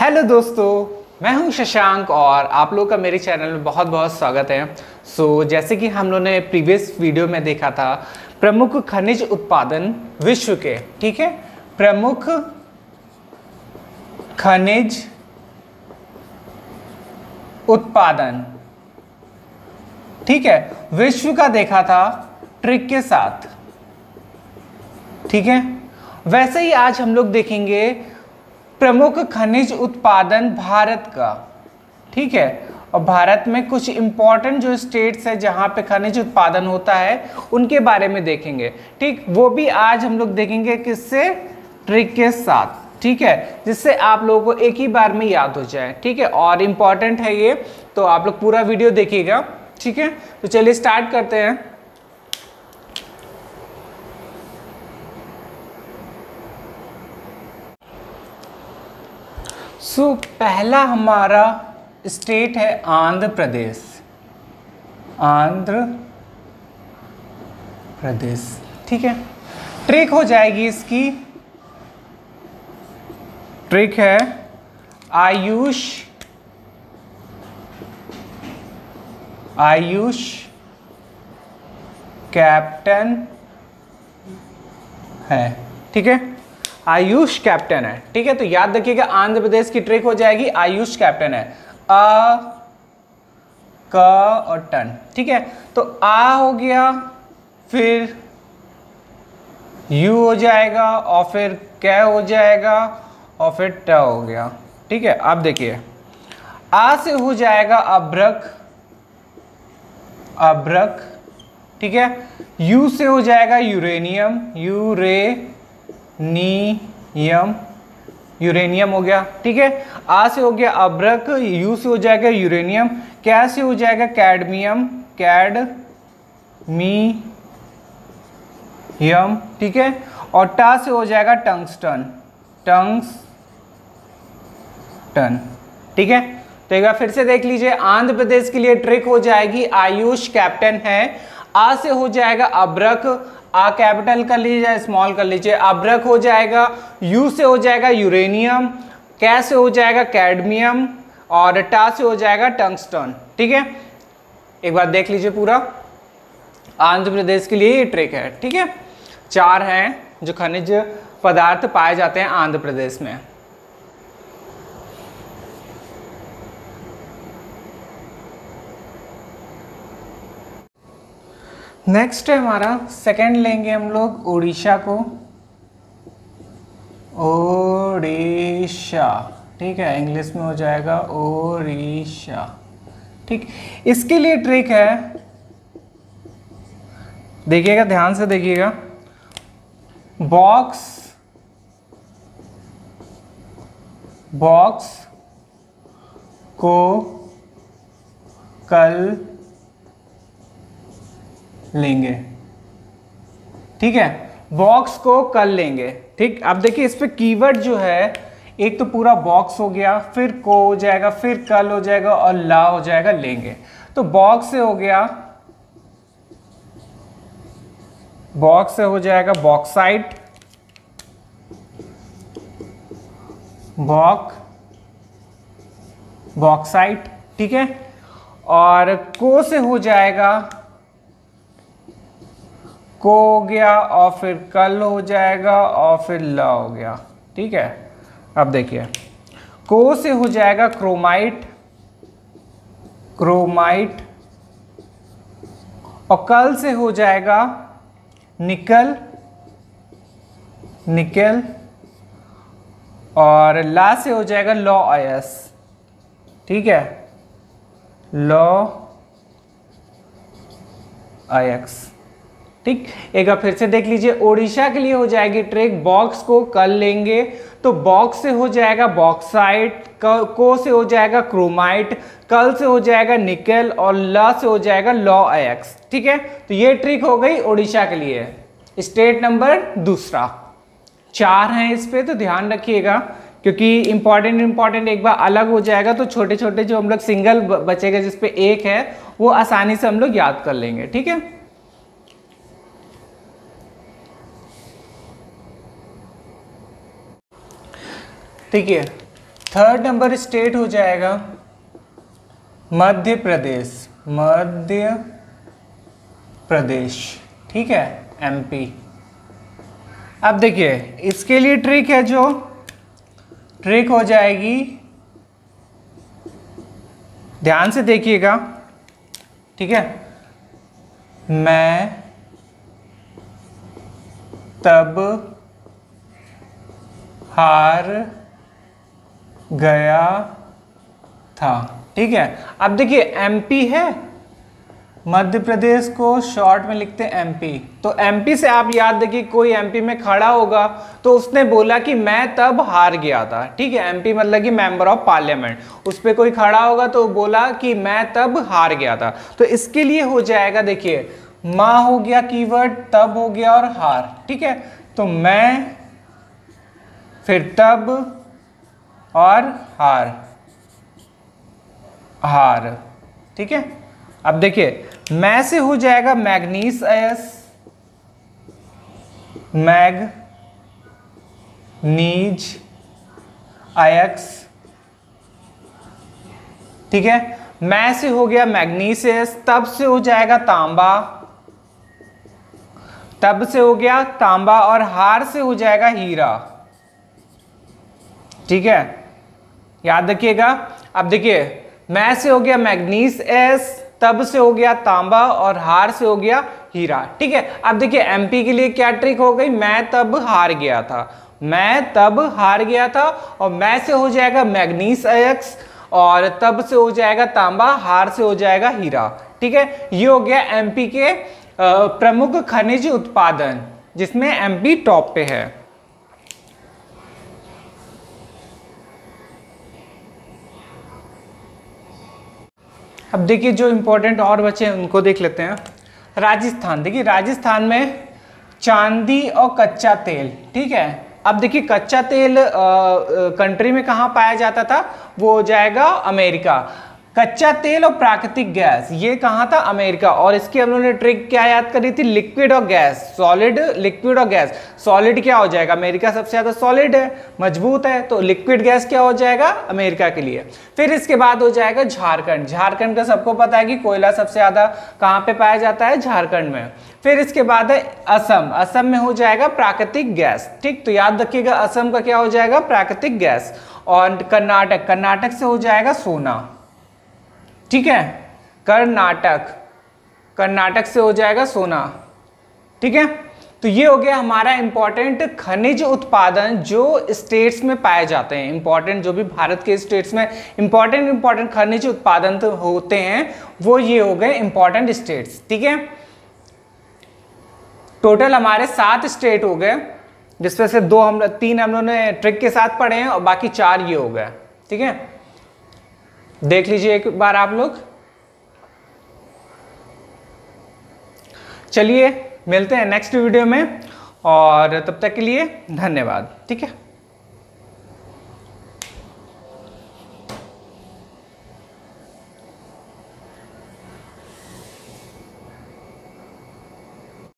Hello दोस्तों, मैं हूं शशांक और आप लोगों का मेरे चैनल में बहुत बहुत स्वागत है। जैसे कि हम लोगों ने प्रीवियस वीडियो में देखा था प्रमुख खनिज उत्पादन विश्व के, ठीक है, प्रमुख खनिज उत्पादन, ठीक है, विश्व का देखा था ट्रिक के साथ, ठीक है। वैसे ही आज हम लोग देखेंगे प्रमुख खनिज उत्पादन भारत का, ठीक है। और भारत में कुछ इंपॉर्टेंट जो स्टेट्स है जहां पे खनिज उत्पादन होता है उनके बारे में देखेंगे, ठीक। वो भी आज हम लोग देखेंगे किससे, ट्रिक के साथ, ठीक है, जिससे आप लोगों को एक ही बार में याद हो जाए, ठीक है। और इम्पॉर्टेंट है ये, तो आप लोग पूरा वीडियो देखिएगा, ठीक है। तो चलिए स्टार्ट करते हैं। पहला हमारा स्टेट है आंध्र प्रदेश। आंध्र प्रदेश, ठीक है। ट्रिक हो जाएगी इसकी, ट्रिक है आयुष कैप्टन है, ठीक है। आयुष कैप्टन है, ठीक है। तो याद रखिएगा आंध्र प्रदेश की ट्रिक हो जाएगी आयुष कैप्टन है। अ क और टन, ठीक है। तो आ हो गया, फिर यू हो जाएगा और फिर कै हो जाएगा और फिर ट हो गया, ठीक है। अब देखिए आ से हो जाएगा अभ्रक, अभ्रक, ठीक है। यू से हो जाएगा यूरेनियम, यूरेनियम हो गया, ठीक है। आ से हो गया अभ्रक, यू से हो जाएगा यूरेनियम, कै से हो जाएगा कैडमियम, ठीक है। और टा से हो जाएगा टंगस्टन, ठीक है। तो एक बार फिर से देख लीजिए, आंध्र प्रदेश के लिए ट्रिक हो जाएगी आयुष कैप्टन है। आ से हो जाएगा अभ्रक, आ कैपिटल कर लीजिए, स्मॉल कर लीजिए, अभ्रक हो जाएगा। यू से हो जाएगा यूरेनियम, कै से हो जाएगा कैडमियम और टा से हो जाएगा टंगस्टन, ठीक है। एक बार देख लीजिए पूरा, आंध्र प्रदेश के लिए ये ट्रिक है, ठीक है। 4 हैं जो खनिज पदार्थ पाए जाते हैं आंध्र प्रदेश में। नेक्स्ट है हमारा सेकंड, लेंगे हम लोग उड़ीसा को, ओडिशा, ठीक है। इंग्लिश में हो जाएगा ओडिशा, ठीक। इसके लिए ट्रिक है, देखिएगा ध्यान से देखिएगा, बॉक्स को कल लेंगे, ठीक है। बॉक्स को कल लेंगे, ठीक। अब देखिए इस पे कीवर्ड जो है, एक तो पूरा बॉक्स हो गया, फिर को हो जाएगा, फिर कल हो जाएगा और ला हो जाएगा लेंगे। तो बॉक्स से हो गया, बॉक्स से हो जाएगा बॉक्साइट, बॉक्साइट, ठीक है। और को से हो जाएगा, को हो गया और फिर कल हो जाएगा और फिर ला हो गया, ठीक है। अब देखिए को से हो जाएगा क्रोमाइट, और कल से हो जाएगा निकल, और ला से हो जाएगा लॉ आयस, ठीक है, लॉ आयक्स, ठीक। एक बार फिर से देख लीजिए, ओडिशा के लिए हो जाएगी ट्रिक बॉक्स को कल लेंगे, तो बॉक्स से हो जाएगा बॉक्साइट, को से हो जाएगा क्रोमाइट, कल से हो जाएगा निकल और ला से हो जाएगा लॉ आयक्स, ठीक है। तो ये ट्रिक हो गई ओडिशा के लिए। स्टेट नंबर दूसरा, 4 हैं इस पे, तो ध्यान रखिएगा क्योंकि इंपॉर्टेंट एक बार अलग हो जाएगा तो छोटे छोटे जो हम लोग सिंगल बचेगा जिसपे एक है वो आसानी से हम लोग याद कर लेंगे, ठीक है। ठीक है, थर्ड नंबर स्टेट हो जाएगा मध्य प्रदेश, मध्य प्रदेश, ठीक है, एमपी। अब देखिए इसके लिए ट्रिक है, जो ट्रिक हो जाएगी, ध्यान से देखिएगा, ठीक है। मैं तब हार गया था, ठीक है। अब देखिए एमपी है, मध्य प्रदेश को शॉर्ट में लिखते हैं एमपी, तो एमपी से आप याद देखिए कोई एमपी में खड़ा होगा तो उसने बोला कि मैं तब हार गया था, ठीक है। एमपी मतलब कि मेंबर ऑफ पार्लियामेंट, उस पर कोई खड़ा होगा तो बोला कि मैं तब हार गया था। तो इसके लिए हो जाएगा, देखिए माँ हो गया कीवर्ड, तब हो गया और हार, ठीक है। तो मैं, फिर तब और हार, हार, ठीक है। अब देखिए मैं से हो जाएगा मैग्नीज एस, मैग्नीज आयक्स, ठीक है। मैं से हो गया मैग्नीसियस, तब से हो जाएगा तांबा, तब से हो गया तांबा और हार से हो जाएगा हीरा, ठीक है, याद रखिएगा। अब देखिए मैं से हो गया मैग्नीज एस, तब से हो गया तांबा और हार से हो गया हीरा, ठीक है। अब देखिए एमपी के लिए क्या ट्रिक हो गई, मैं तब हार गया था, मैं तब हार गया था, और मैं से हो जाएगा मैग्नीज एक्स, और तब से हो जाएगा तांबा, हार से हो जाएगा हीरा, ठीक है। ये हो गया एमपी के प्रमुख खनिज उत्पादन, जिसमें एमपी टॉप पे है। अब देखिए जो इंपॉर्टेंट और बचे हैं उनको देख लेते हैं। राजस्थान, देखिए राजस्थान में चांदी और कच्चा तेल, ठीक है। अब देखिए कच्चा तेल कंट्री में कहाँ पाया जाता था, वो हो जाएगा अमेरिका। कच्चा तेल और प्राकृतिक गैस ये कहाँ था, अमेरिका। और इसकी हम लोगों ने ट्रिक क्या याद करी थी, लिक्विड और गैस, सॉलिड, लिक्विड और गैस। सॉलिड क्या हो जाएगा, अमेरिका सबसे ज्यादा सॉलिड है, मजबूत है, तो लिक्विड गैस क्या हो जाएगा, अमेरिका के लिए। फिर इसके बाद हो जाएगा झारखंड। झारखंड का सबको पता है कि कोयला सबसे ज्यादा कहाँ पे पाया जाता है, झारखंड में। फिर इसके बाद है असम, असम में हो जाएगा प्राकृतिक गैस, ठीक। तो याद रखिएगा असम का क्या हो जाएगा, प्राकृतिक गैस। और कर्नाटक, कर्नाटक से हो जाएगा सोना, ठीक है। कर्नाटक, कर्नाटक से हो जाएगा सोना, ठीक है। तो ये हो गया हमारा इंपॉर्टेंट खनिज उत्पादन जो स्टेट्स में पाए जाते हैं। इंपॉर्टेंट जो भी भारत के स्टेट्स में इंपॉर्टेंट खनिज उत्पादन तो होते हैं, वो ये हो गए इंपॉर्टेंट स्टेट्स, ठीक है। टोटल हमारे 7 स्टेट हो गए, जिसमें से 3 हम लोगों ने ट्रिक के साथ पढ़े हैं और बाकी 4 ये हो गए, ठीक है। देख लीजिए एक बार आप लोग। चलिए मिलते हैं नेक्स्ट वीडियो में, और तब तक के लिए धन्यवाद, ठीक है।